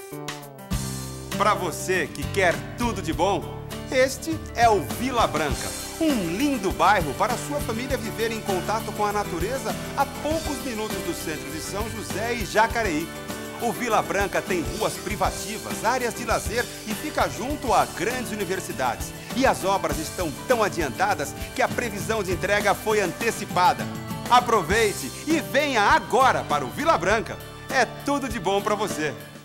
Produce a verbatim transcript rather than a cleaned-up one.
Para você que quer tudo de bom, este é o Vila Branca, um lindo bairro para sua família viver em contato com a natureza a poucos minutos do centro de São José e Jacareí. O Vila Branca tem ruas privativas, áreas de lazer e fica junto a grandes universidades. E as obras estão tão adiantadas que a previsão de entrega foi antecipada. Aproveite e venha agora para o Vila Branca. É tudo de bom para você.